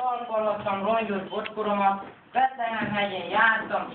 Talpalottam rongyos bocskoromat, Betlehem hegyén jártam,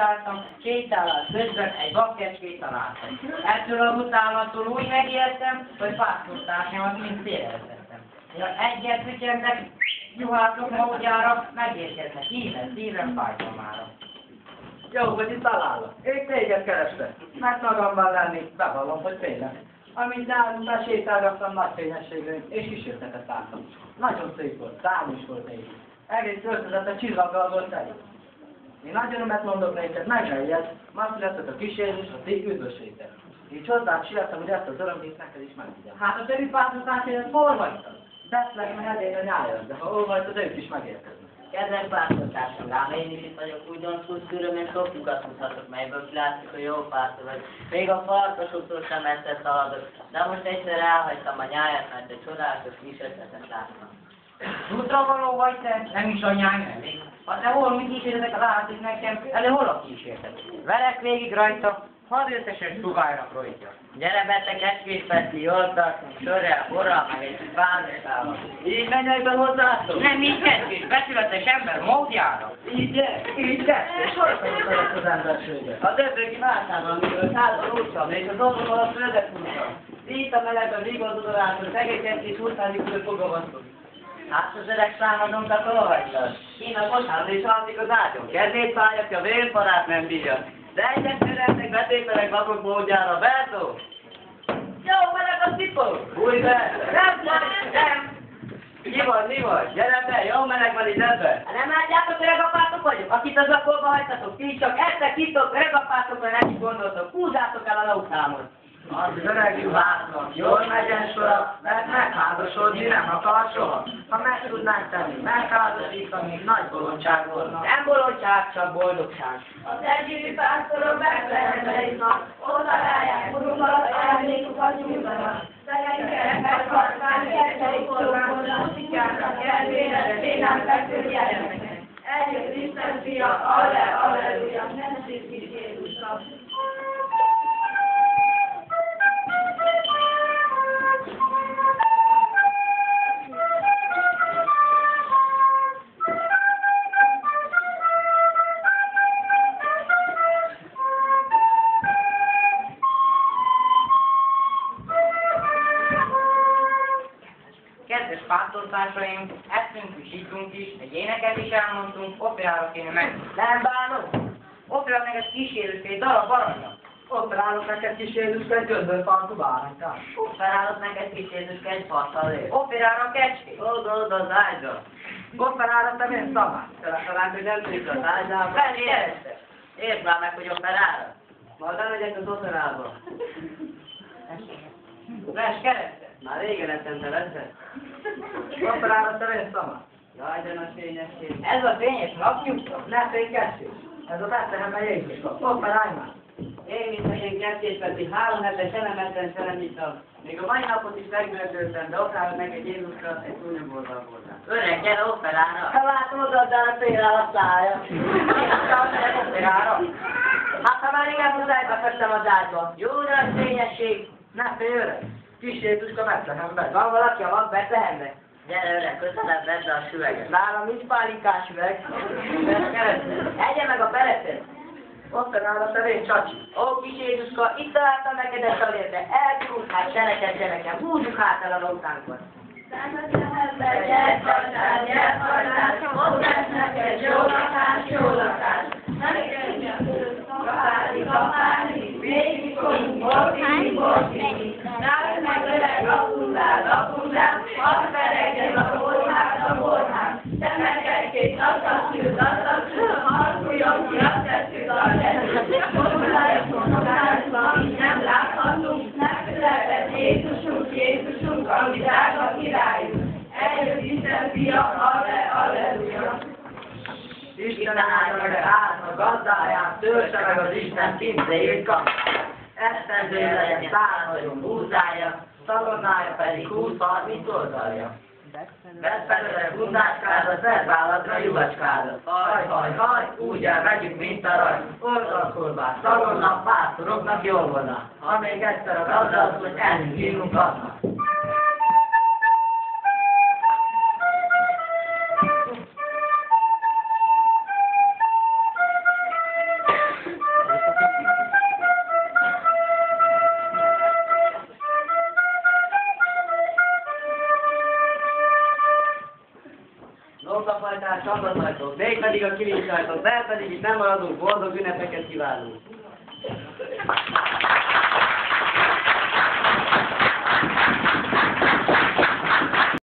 sétálás közben egy bakkecskét találtam. Ettől az utálattól úgy megijedtem, hogy pásztortársamat mind félrevezettem. Egyet fütyegtek, juhászok módjára, megérkeznek, szívem fájtomára. Jó, hogy itt találok. Én téged kerestek. Mert magamban lenni, bevallom, hogy tényleg. Amint nálunk besétálgattam nagy fényességre, és kísértetet láttam. Nagyon szép volt, számos volt négy. Egész öltözete csillaggal volt teli. Én nagy örömet mondok neked, meg ne ijedj, ma született a kísérés, a ti üdvösséged. Így hozzád siettem, hogy ezt az örömét neked is megvigyem. Hát a többi pásztortársaid hol vagytok? Betlehem hegyén a nyáron, de ha olvajtod, ők is megérkeznek. Kedves pásztortársam, lám én is itt vagyok, újdonszul szűröm, és sok lyukat mutatok, melyből látszik, hogy jó pásztor vagy. Még a farkasoktól sem messze szaladok, de most egyszer elhagytam a nyáját, mert egy csodálatos kis ötletet láttam. Útra való vagy te? Nem is a nyáj mellé. Ha te hol mit kísérletek, látszik nekem, elő hol a kísérlet? Velek végig rajta, hadd összesen sugárnak rojtja. Gyere beteg, esküvét Peti, jól tartunk, sörrel, borral, meg egy bánásával. Így menjek be hozzátok? Nem így esküvés, becsületes ember módjára. Így és hol akarod az emberséget? A döbböki másában, amikor a házban útszam, és az oldalon alatt rödet húztam. Itt a melegben vigazodolásról, tegeket és húszázik külön fogavasztok. Hát az öreg számadonkat hol hagytad? Én a kosárban is alszik az ágyon. Kedvét fájja, ki a vérparát nem bírja. De egyet szeretnek betételek vakok módjára, Bertó! Jó, meleg a cipó! Új be! Nem! Mi vagy? Gyere be, jó meleg van itt ebbe! Nem látjátok, öregapátok vagyok? Akit az akolba hagytatok, ti csak ettek, ittok, öregapátokra nem is gondoltok, húzzátok el a lauthámot! Az öreg juhásznak jól megyen sora, mert megházasodni nem akar soha. Ha meg tudnánk tenni, megházasítani, nagy bolondság volna. Nem bolondság, csak boldogság. Az együri pásztorok Betlehembe jutnak, oda ráják urukat, ajándékokat nyújtanak. Szegénykerek meghartán, kerteik kormányban, sikának elvére, bénán fekvő gyermekek. Eljött Isten fia, alleluja, nem szív Jézuska. Kedves pásztortársaim, ettünk is, ittunk is, egy éneket is elmondtunk, operára kéne menni. Nem bánom! Opera neked kísérős egy darab aranyat. Operálok neked kis Jézuska egy göndörfarkú bárányt. Operálok neked kísérős egy farttal lő. Operára kecskét. Oda az ágyra. Operára te miért szabály? Talán, hogy nem tudjuk az ágyra. Felérezte. Értsd már meg, hogy operára. Majd elmegyek az operába. Lesz keresztet. Már régen ettem te veszed. Operára te miért szabály? Jaj, de nagy fényesség. Ez a fényes napjuk? Ne fénykesszés. Ez a Betlehemben Jézuska. Operálj már. Én, mint hogy én kettőt Peti, 3 hete selemetlen szelemítam. Még a mai napot is megböltöltem, de operára neked Jézuska egy túlnyomborban voltál. Öreg, gyere operára. Ha látom, odaadnál a félrel a szája. Operára. Hát, ha már igen muszájba fettem az ágyba. Jó nagy fényesség. Ne félj öreg. Kis Jézuska Betlehemben. Van valaki a mag Betlehemben? Gyere öreg, közelebb vedd le a süveget. Nálam nincs pálinkás üveg. Egye meg a peretet. Operára te vén csacsi. Ó, kis Jézuska, itt találtam neked ezt a lérbe. Elgyújt, hát seneket gyerekem. Húzzuk hát el a lautánkat. Gyere, tartál, ott lesz neked jó lakás, jó lakás. Kapálni, végig fogunk, bortini. Nálunk meg öreg lapuzzál, hadd feregjen a borház. Te meg egy-két asszaszült, harkuljon ki, azt tesszük a leszünk. Forduláson házban, így nem láthatunk, megszületett Jézusunk, ami drága királyunk. Eljött Isten fia, alleluja. Isten áldja meg a gazdáját, töltse meg az Isten pintéjét kap. Esztendő legyen századjon búzája, szalonnája pedig 20-30 oldalja. Vedd felőle bundáskádat, vedd válladra juhacskádat. Haj, úgy elmegyünk, mint a raj. Oldalkolbász, szalonnak, pásztoroknak jól volna. Ha még egyszer a gazda, hogy ennünk, hívunk adnak. tortafajtás, csatornajtók, még pedig a kilincsajtók, mert pedig itt nem maradunk, boldog ünnepeket kívánunk!